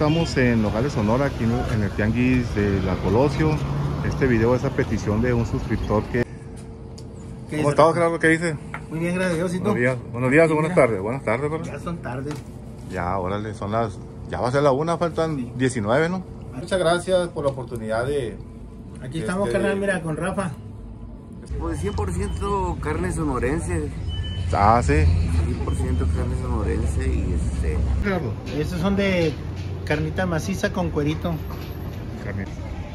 estamos en Nogales, Sonora, aquí en el tianguis de la Colosio. Este video es a petición de un suscriptor que... ¿Cómo estás, Gerardo? ¿Qué dice? Muy bien, gracias a Dios. ¿Y tú? Buenos días o buenas tardes. Buenas tardes, ¿verdad? Ya son tardes. Ya, órale, son las... Ya va a ser la una, faltan 19, ¿no? Muchas gracias por la oportunidad de... Aquí estamos, carnal, mira, con Rafa. Pues 100% carne sonorense. Ah, sí. 100% carne sonorense y Gerardo. Estos son de carnita maciza con cuerito. Carne.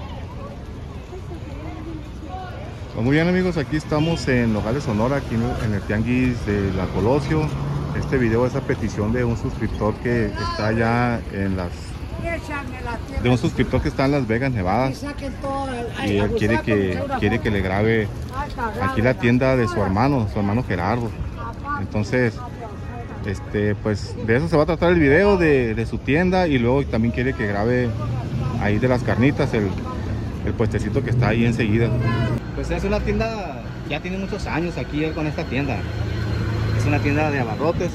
Pues muy bien, amigos, aquí estamos en Nogales, Sonora, aquí en el tianguis de la Colosio. Este video es a petición de un suscriptor que está allá en las... De un suscriptor que está en Las Vegas, Nevada. Y él quiere que le grabe aquí la tienda de su hermano Gerardo. Entonces, pues de eso se va a tratar el video, de su tienda, y luego también quiere que grabe ahí de las carnitas, el puestecito que está ahí enseguida. Pues es una tienda, ya tiene muchos años aquí con esta tienda. Es una tienda de abarrotes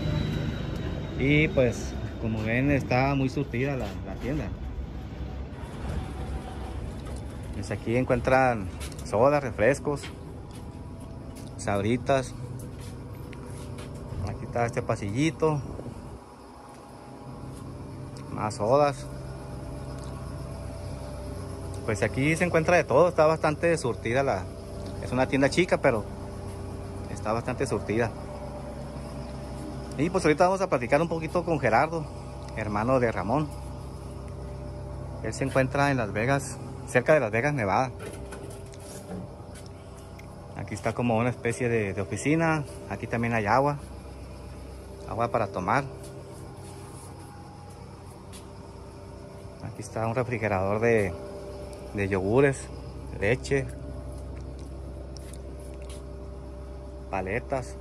y pues como ven está muy surtida la tienda. Pues aquí encuentran sodas, refrescos, sabritas. Aquí está este pasillito, más sodas. Pues aquí se encuentra de todo, está bastante surtida es una tienda chica, pero está bastante surtida. Y pues ahorita vamos a platicar un poquito con Gerardo, hermano de Ramón. Él se encuentra en Las Vegas, cerca de Las Vegas, Nevada. Aquí está como una especie de oficina. Aquí también hay agua para tomar. Aquí está un refrigerador de yogures, leche, paletas.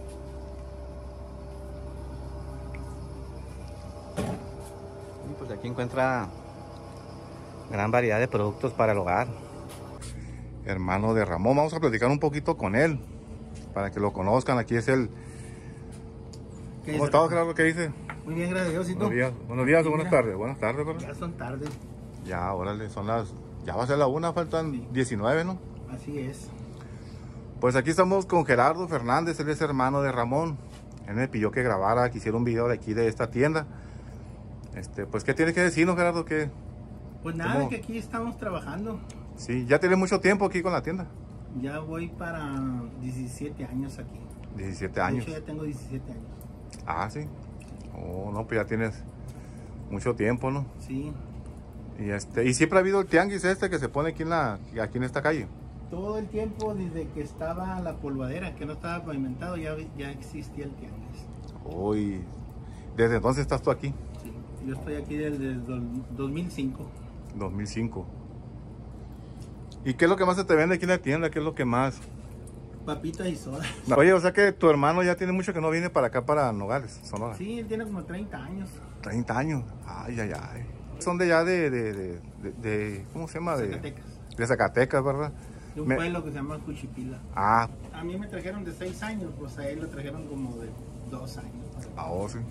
Y pues aquí encuentra gran variedad de productos para el hogar. Hermano de Ramón, vamos a platicar un poquito con él para que lo conozcan. Aquí es el... ¿Cómo estás, Gerardo? ¿Qué dice? Muy bien, gracias a Dios. ¿Y tú? Buenos días o buenas tardes. Buenas tardes, ¿verdad? Ya son tardes. Ya, órale, son las... Ya va a ser la una, faltan 19, ¿no? Así es. Pues aquí estamos con Gerardo Fernández, él es hermano de Ramón. Él me pidió que grabara, que hiciera un video de aquí, de esta tienda. Pues, ¿qué tienes que decirnos, Gerardo? Pues nada, que aquí estamos trabajando. Sí, ya tienes mucho tiempo aquí con la tienda. Ya voy para 17 años aquí. 17 años. De hecho, ya tengo 17 años. Ah, sí. Oh, no, pues ya tienes mucho tiempo, ¿no? Sí. Y siempre ha habido el tianguis que se pone aquí en esta calle. Todo el tiempo, desde que estaba la polvadera, que no estaba pavimentado, ya existía el tianguis. Uy, ¿desde entonces estás tú aquí? Sí, yo estoy aquí desde el 2005. 2005. ¿Y qué es lo que más se te vende aquí en la tienda? ¿Qué es lo que más? Papitas y soda. Oye, o sea que tu hermano ya tiene mucho que no viene para acá, para Nogales, Sonora. Sí, él tiene como 30 años. 30 años. Ay, ay, ay. Son de ya ¿cómo se llama? Zacatecas. De Zacatecas, ¿verdad? De un pueblo que se llama Cuchipila. Ah. A mí me trajeron de 6 años, pues a él lo trajeron como de 2 años. Ah, oh, sí.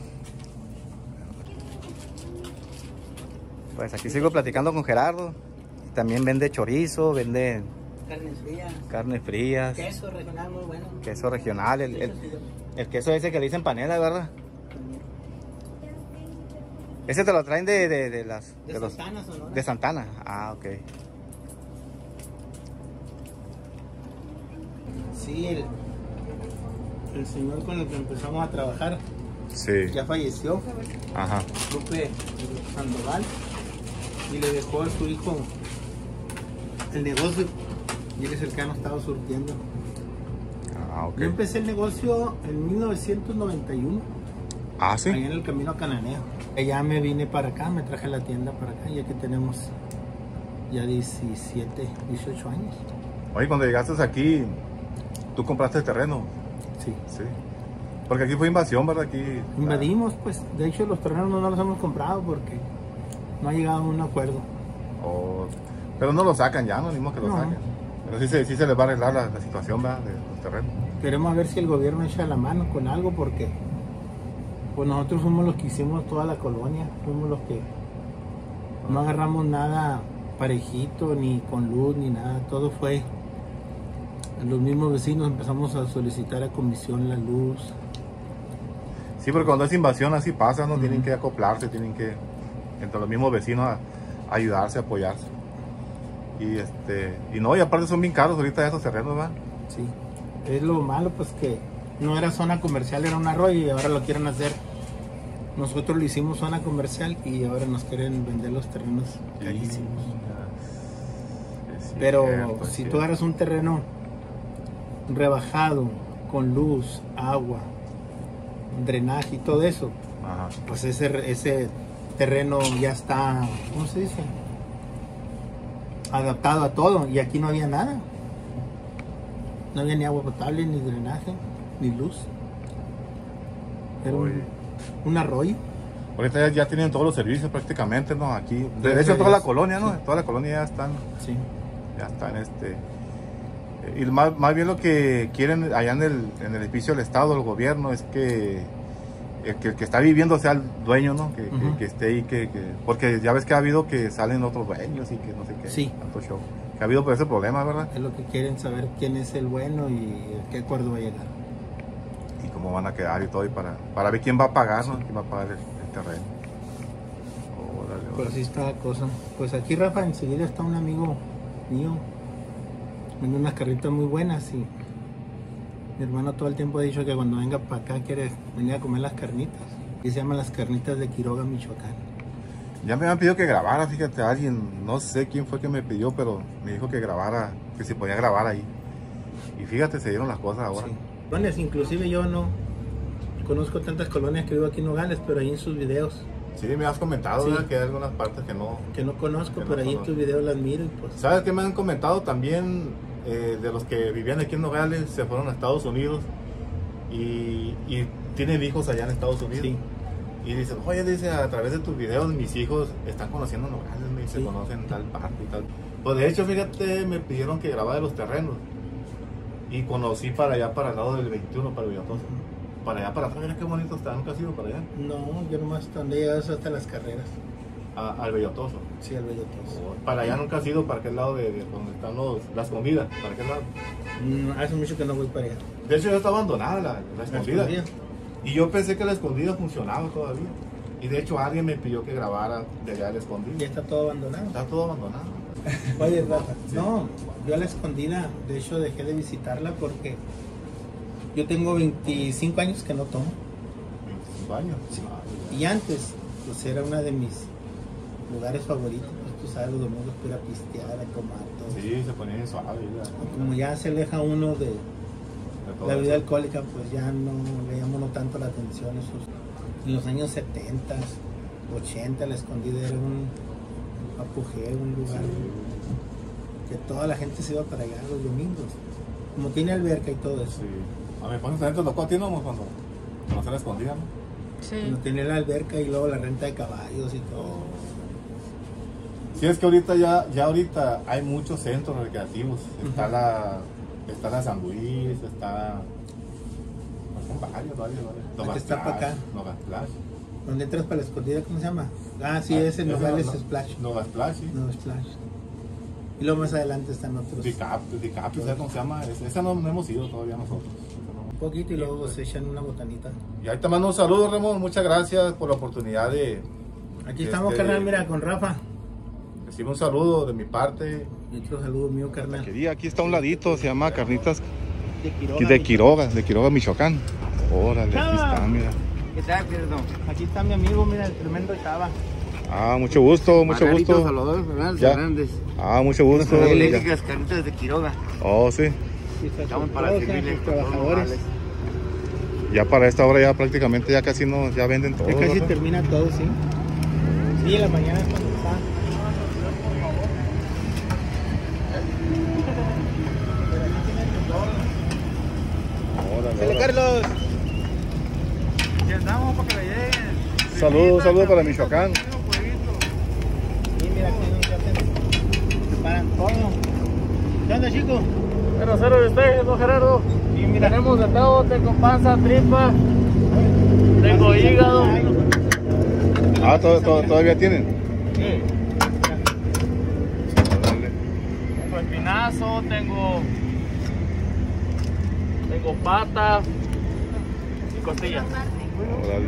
Pues aquí sigo platicando con Gerardo. También vende chorizo, vende carnes frías. Queso regional muy bueno. Queso regional, el queso ese que le dicen panela, ¿verdad? Ese te lo traen de Santana, Sonora. De Santana. Ah, ok. Sí, el señor con el que empezamos a trabajar, sí, ya falleció. Ajá. Lupe Sandoval, y le dejó a su hijo el negocio, y él es el que han estado surtiendo. Ah, ok. Yo empecé el negocio en 1991. Ah, sí. Ahí en el camino a Cananeo. Ya me vine para acá, me traje la tienda para acá, ya que tenemos ya 17, 18 años. Oye, cuando llegaste aquí, ¿tú compraste el terreno? Sí. Sí. Porque aquí fue invasión, ¿verdad? Aquí... Invadimos, pues, de hecho los terrenos no los hemos comprado porque no ha llegado a un acuerdo. Oh, pero no lo sacan ya, no, ni modo que lo saquen. Pero sí se les va a arreglar la situación, ¿verdad? De los terrenos. Queremos ver si el gobierno echa la mano con algo porque pues nosotros fuimos los que hicimos toda la colonia, fuimos los que No agarramos nada parejito, ni con luz, ni nada. Todo fue los mismos vecinos. Empezamos a solicitar a comisión la luz. Sí, porque cuando es invasión así pasa, ¿no? Tienen que acoplarse, tienen que, entre los mismos vecinos, ayudarse, apoyarse. Y no, y aparte son bien caros ahorita esos terrenos, ¿verdad? Sí. Es lo malo, pues que no era zona comercial, era un arroyo y ahora lo quieren hacer. Nosotros lo hicimos zona comercial y ahora nos quieren vender los terrenos carísimos. Sí, Pero cierto, si sí. tú agarras un terreno rebajado, con luz, agua, drenaje y todo eso, Ajá. pues ese terreno ya está, ¿cómo se dice? Adaptado a todo, y aquí no había nada. No había ni agua potable, ni drenaje, ni luz. Era un arroyo. Ahorita ya tienen todos los servicios prácticamente, ¿no? Aquí, de Gracias hecho a toda la Dios. colonia, ¿no? Sí. Toda la colonia ya están Sí. Y más bien lo que quieren allá en el edificio del Estado, el gobierno, es que el que está viviendo sea el dueño, ¿no? Que esté ahí, porque ya ves que ha habido que salen otros dueños y que no sé qué, Sí. tanto show. Que ha habido por ese problema, ¿verdad? Es lo que quieren saber, quién es el bueno y a qué acuerdo va a llegar. Y cómo van a quedar y todo, y para ver quién va a pagar, ¿no? Quién va a pagar el terreno. Órale, Pero órale. así está la cosa. Pues aquí, Rafa, enseguida está un amigo mío. Vende unas carnitas muy buenas y mi hermano todo el tiempo ha dicho que cuando venga para acá quiere venir a comer las carnitas. Y se llaman las carnitas de Quiroga, Michoacán. Ya me han pedido que grabara, fíjate, alguien, no sé quién fue que me pidió, pero me dijo que grabara, que se podía grabar ahí. Y fíjate, se dieron las cosas ahora. Sí. Colonias, inclusive yo no conozco tantas colonias que vivo aquí en Nogales, pero ahí en sus videos, Sí, me has comentado, Sí. ¿verdad? Que hay algunas partes que no. que no conozco, Que no pero ahí en conozco. tus videos las miro y pues... ¿Sabes qué me han comentado también? De los que vivían aquí en Nogales, se fueron a Estados Unidos y tienen hijos allá en Estados Unidos. Sí. Y dicen, oye, dice, a través de tus videos mis hijos están conociendo Nogales, me dice, Sí. conocen tal parte y tal. Pues de hecho, fíjate, me pidieron que grabara los terrenos. Y conocí para allá, para el lado del 21, para Villatosa. Para allá, para atrás, mira qué bonito está, nunca has ido para allá. No, yo nomás donde llegas hasta las carreras. Al Villatoso. Sí, al Bellotoso. Para allá nunca has ido, para aquel lado de donde están las comidas, para aquel lado. Hace mucho que no voy para allá. De hecho ya está abandonada la escondida. escondida? Y yo pensé que la escondida funcionaba todavía. Y de hecho alguien me pidió que grabara de allá la escondida. Ya está todo abandonado. Está todo abandonado. Oye, Rafa, Sí. no, yo a la escondida, de hecho dejé de visitarla porque yo tengo 25 años que no tomo. 25 años. Y antes, pues era una de mis lugares favoritos. Pues tú sabes, los domingos para ir a pistear, a tomar todo. Sí, se ponía bien suave. Como ya se aleja uno de todo la vida eso. alcohólica, pues ya no le llama uno tanto la atención. En los años 70, 80, la escondida era un apogeo, un lugar que toda la gente se iba para allá los domingos. Como tiene alberca y todo eso. Sí. A mi esposa también te tocó a ti, ¿no? Cuando se la escondida, ¿no? Sí. Cuando tiene la alberca y luego la renta de caballos y todo. Sí, es que ahorita ya ahorita hay muchos centros recreativos. Está la San Luis, está... Son varios. Aquí está para acá. Nova Splash. Donde entras para la escondida, ¿cómo se llama? Ah, sí, ese en Nogales Splash. Nova Splash, sí. No, Splash. Y luego más adelante están otros. DiCaprio, ¿sabes cómo se llama? Esa no hemos ido todavía nosotros. Un poquito y luego se echan una botanita. Y ahí te mando un saludo, Ramón. Muchas gracias por la oportunidad de... Aquí estamos, carnal, mira, con Rafa. Recibe un saludo de mi parte. Y otro saludo mío, carnal. Aquí está a un ladito, se llama Carnitas De Quiroga. de Quiroga, Michoacán. Órale, aquí está, mira. ¿Qué tal, querido? Aquí está mi amigo, mira, el tremendo Chava. Ah, mucho gusto, mucho Margarito gusto. Salvador Fernández Ya. Hernández. Ah, mucho gusto. Eléctricas Carnitas de Quiroga. Oh, sí. Estamos para servirles sus con todos los trabajadores. males. Ya para esta hora ya prácticamente ya casi no, ya venden todo. Ya casi ¿verdad? termina todo, sí. Sí, en la mañana es cuando está. Órale, Dale, órale. Carlos. Ya estamos para que le lleguen. Saludos para Michoacán. Sí, mira, aquí nos hacen. Preparan todo. ¿Qué onda, chico? Pero cero de ustedes, don Gerardo. Sí, mira. Tenemos de todo, tengo panza, tripa, tengo hígado. Ah, todavía tienen. Sí. espinazo, tengo pata y costillas. Órale.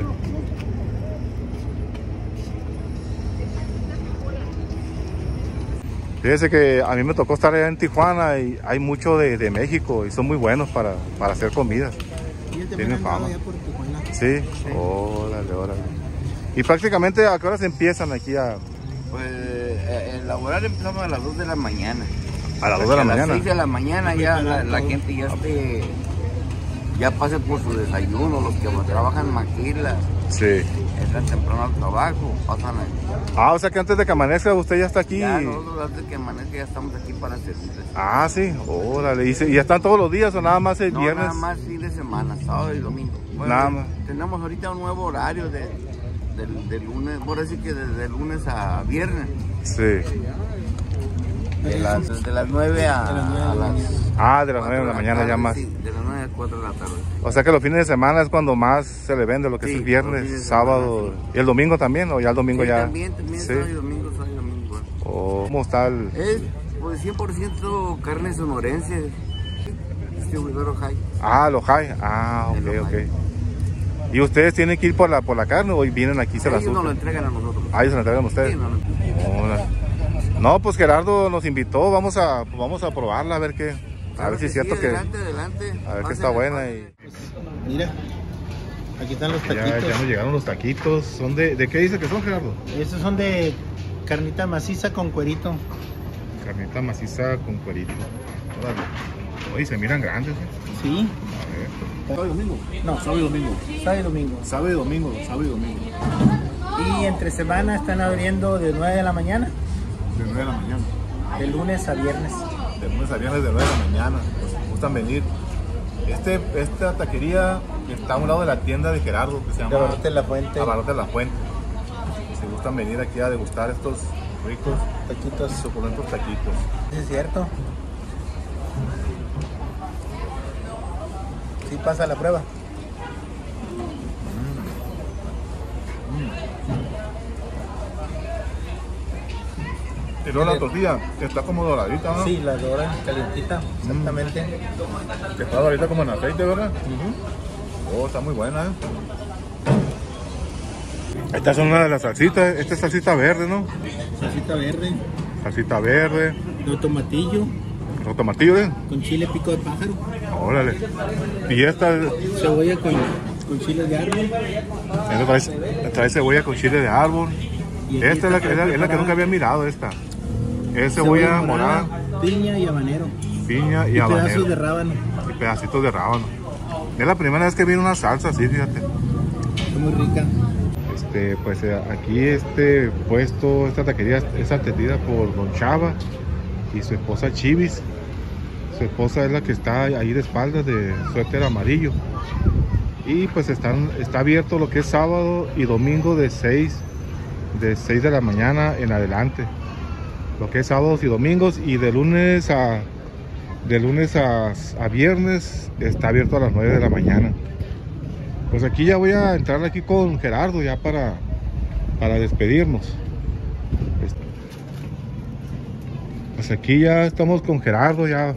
Fíjese que a mí me tocó estar allá en Tijuana y hay mucho de México y son muy buenos para hacer comidas. Tienen fama. Sí, órale, órale. Y prácticamente, ¿a qué horas empiezan aquí a...? Pues elaborar empezamos a las 2 de la mañana. A las 2 de la mañana. A las 6 de la mañana ya la gente ya pasa por su desayuno, los que trabajan maquilas. Sí. Entran temprano al trabajo, pasan ahí. Ah, o sea que antes de que amanezca usted ya está aquí. Ya, nosotros antes de que amanezca ya estamos aquí para servirles. Ah, sí, órale. ¿Y ya están todos los días o nada más el No, viernes? nada más fin de semana, sábado y domingo. Bueno, Nada más. Tenemos ahorita un nuevo horario de lunes, por decir que desde lunes a viernes. Sí. De las 9 a las... Ah, de las 9 de la mañana ya más. Sí, de las 9 a 4 de la tarde. O sea que los fines de semana es cuando más se le vende lo que Sí, es el los fines viernes, de sábado. semana, ¿Y el domingo también? ¿O ya el domingo Sí, ya? también Sí. sábado y domingo. ¿Cómo está el...? Es pues 100% carne sonorense. Distribuidor Ojai. Ah, los high. Ah, ok, El ok. Ojai. ¿Y ustedes tienen que ir por la carne o vienen aquí y se la Ellos nos lo surten? entregan a nosotros. Ah, ellos se la entregan a ustedes. Sí, nos lo entregan. Órale. No, pues Gerardo nos invitó, vamos a probarla a ver qué, a ver si es cierto Sí, que, adelante. a ver que está buena y Mira, aquí están los ya taquitos. nos llegaron los taquitos. ¿Son de qué dice que son, Gerardo? Estos son de carnita maciza con cuerito. Carnita maciza con cuerito. Órale. Oye, se miran grandes, ¿eh? Sí. A ver. ¿Sábado y domingo? No, Sábado y domingo. sábado y domingo. Sábado y domingo, sábado y domingo. Y entre semana están abriendo de 9 de la mañana, De 9 de la mañana. de lunes a viernes. De lunes a viernes de 9 de la mañana. Pues, si gustan venir. Esta taquería está a un lado de la tienda de Gerardo, que se llama Abarrotes La Fuente. Abarrotes La Fuente. Si gustan venir aquí a degustar estos ricos, Taquitos. suculentos taquitos. ¿Sí es cierto? Sí pasa la prueba. Y luego la tortilla, que está como doradita, ¿no? Sí, la dora calientita, exactamente. Que está doradita como en aceite, ¿verdad? Ujú. Oh, está muy buena, ¿eh? Estas son una de las salsitas, esta es salsita verde, ¿no? Salsita verde, Salsita verde, de tomatillo, los tomatillos, ¿eh? con chile pico de pájaro, Órale. Y esta cebolla con chile de árbol. trae cebolla con chile de árbol. Y aquí Esta es la está que preparada nunca había mirado, esta. Es cebolla morada, piña y habanero. piña y Y pedazos habanero. de rábano. Y pedacitos de rábano. Es la primera vez que viene una salsa así, fíjate. Está muy rica. Pues aquí este puesto, esta taquería es atendida por Don Chava y su esposa Chivis. Su esposa es la que está ahí de espaldas de suéter amarillo. Y pues está abierto lo que es sábado y domingo de 6 de la mañana en adelante. Lo que es sábados y domingos, y de lunes a viernes está abierto a las 9 de la mañana. Pues aquí ya voy a entrar aquí con Gerardo ya para despedirnos. Pues aquí ya estamos con Gerardo, ya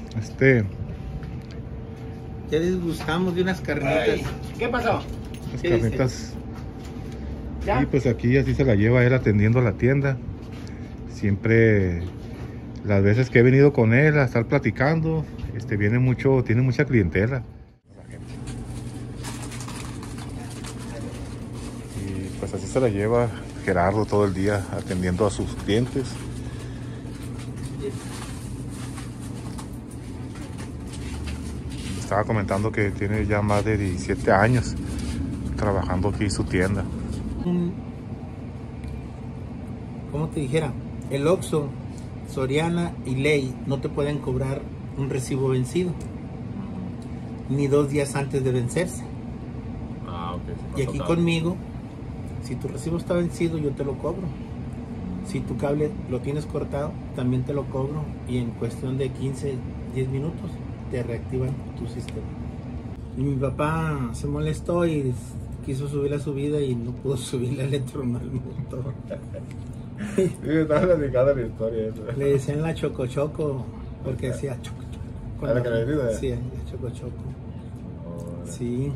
Ya disgustamos de unas carnitas. ¿Qué pasó? las ¿Qué dice? carnitas. ¿Ya? Y pues aquí así se la lleva él atendiendo la tienda. Siempre las veces que he venido con él a estar platicando, tiene mucha clientela. Y pues así se la lleva Gerardo todo el día atendiendo a sus clientes. Estaba comentando que tiene ya más de 17 años trabajando aquí en su tienda. Como te dijera, el Oxxo, Soriana y Ley no te pueden cobrar un recibo vencido, ni 2 días antes de vencerse. Ah, ok. Y aquí conmigo, si tu recibo está vencido, yo te lo cobro. Si tu cable lo tienes cortado, también te lo cobro. Y en cuestión de 15, 10 minutos, te reactivan tu sistema. Y mi papá se molestó y quiso subir la subida y no pudo subirle, le tronó el motor. Sí, me estaba platicando la historia esa. Le decían la Choco Choco, porque decía Choco Choco. ¿A la cadenita? Sí, la Choco Choco. Sí.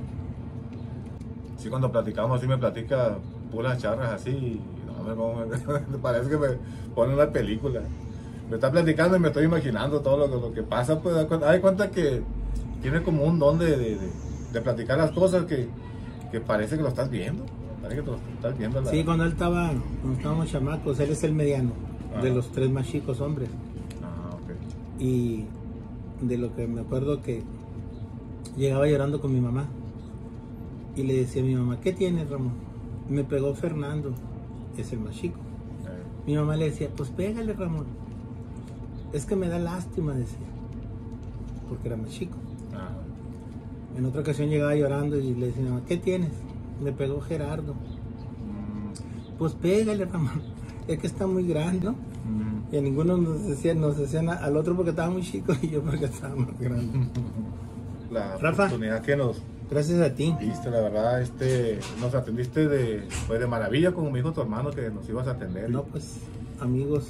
Sí, cuando platicamos así me platica puras charras así. Y no, me parece que me pone una película. Me está platicando y me estoy imaginando todo lo que pasa. Pues hay cuenta que tiene como un don de platicar las cosas que parece que lo estás viendo. Parece que lo estás viendo. Sí, cuando estábamos chamacos, él es el mediano de los 3 más chicos hombres. Ok. Y de lo que me acuerdo que llegaba llorando con mi mamá y le decía a mi mamá, ¿qué tienes, Ramón? Me pegó Fernando, es el más chico. Mi mamá le decía, pues pégale, Ramón, es que me da lástima, decía, porque era más chico. En otra ocasión llegaba llorando y le decía, mamá, ¿qué tienes? Me pegó Gerardo. Pues pégale, Ramón, es que está muy grande, ¿no? Y a ninguno nos decían al otro porque estaba muy chico y yo porque estaba más grande. La Rafa, oportunidad que nos gracias a ti. diste, la verdad, nos atendiste de maravilla, como me dijo tu hermano que nos ibas a atender. No, pues, amigos.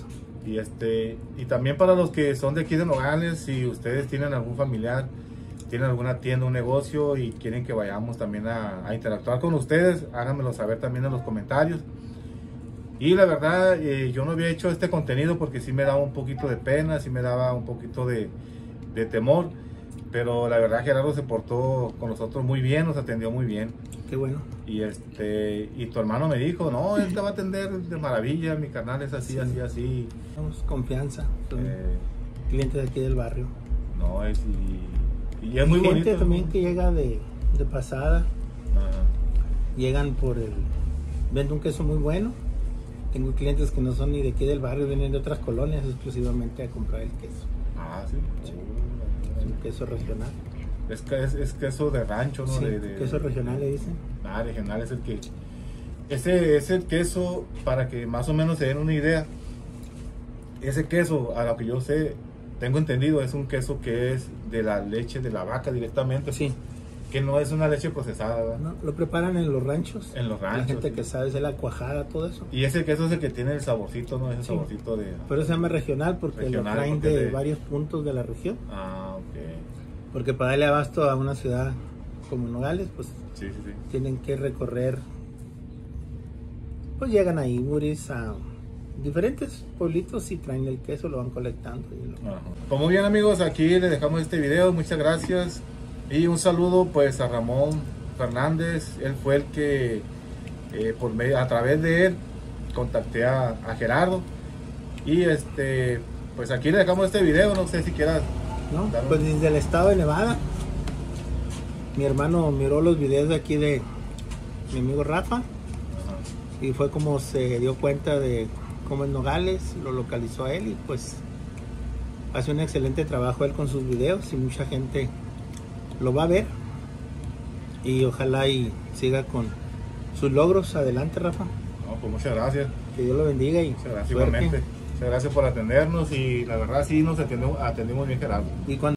Y también para los que son de aquí de Nogales, si ustedes tienen algún familiar, tienen alguna tienda, un negocio y quieren que vayamos también a interactuar con ustedes, háganmelo saber también en los comentarios. Y la verdad, yo no había hecho este contenido porque sí me daba un poquito de pena, sí me daba un poquito de temor, pero la verdad Gerardo se portó con nosotros muy bien, nos atendió muy bien. Qué bueno. Y tu hermano me dijo, no, él te va a atender de maravilla, mi canal es así, Sí. así. Tenemos confianza. Son Eh, clientes de aquí del barrio. no, y es muy gente bonito. también que llega de pasada. Ajá. Llegan vendo un queso muy bueno. Tengo clientes que no son ni de aquí del barrio, vienen de otras colonias exclusivamente a comprar el queso. Ah, sí. Es un queso regional. Es queso de rancho, ¿no? Sí, queso regional le dicen. Regional es el que... Ese es el queso, para que más o menos se den una idea. Ese queso, a lo que yo sé, tengo entendido, es un queso que es de la leche de la vaca directamente. Sí. Que no es una leche procesada, ¿verdad? No, lo preparan en los ranchos. En los ranchos. La gente sí. que sabe hacer la cuajada, todo eso. Y ese queso es el que tiene el saborcito, ¿no? Ese Sí. saborcito de... Pero se llama regional porque Regional, lo traen porque de varios puntos de la región. Ah, ok. Porque para darle abasto a una ciudad como Nogales, pues Sí. tienen que recorrer, pues llegan a Imuris, a diferentes pueblitos y traen el queso, lo van colectando. Ajá. Pues muy bien, amigos, aquí les dejamos este video, muchas gracias. Y un saludo pues a Ramón Fernández, él fue el que a través de él contacté a Gerardo. Y pues aquí le dejamos este video, no sé si quieras. ¿No? Claro. Pues desde el estado de Nevada. Mi hermano miró los videos de aquí de mi amigo Rafa. Ajá. Y fue como se dio cuenta de cómo es Nogales, lo localizó a él y pues hace un excelente trabajo él con sus videos y mucha gente lo va a ver. Y ojalá y siga con sus logros. Adelante, Rafa. No, pues muchas gracias. Que Dios lo bendiga y Muchas gracias suerte. igualmente. Muchas gracias por atendernos y la verdad sí nos atendimos bien, Gerardo. Y cuando